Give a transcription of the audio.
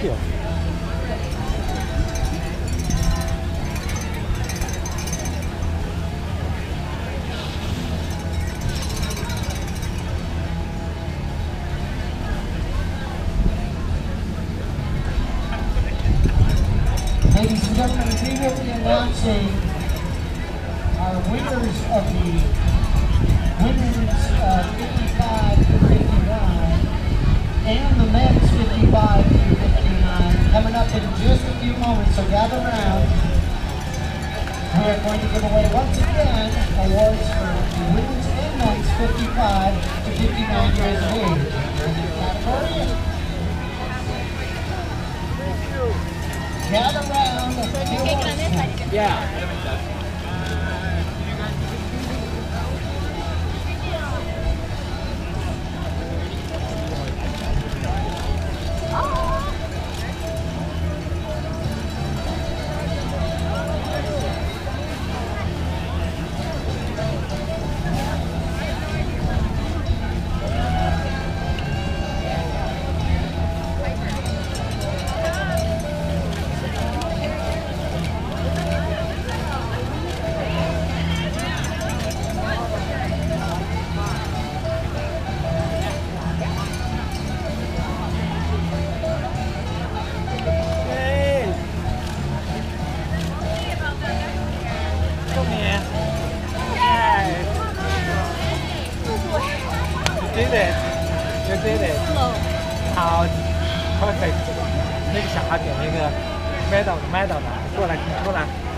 有。 Ladies and gentlemen, we will be announcing our winners of the women's 55 through 59 and the men's 55 through 59 coming up in just a few moments, so gather around. We are going to give away once again awards for the women's and men's 55 to 59 years of age. Category. Gather around. Yeah. You did it. You did it. How perfect. 那个小孩给那个 medal 的，过来，过来。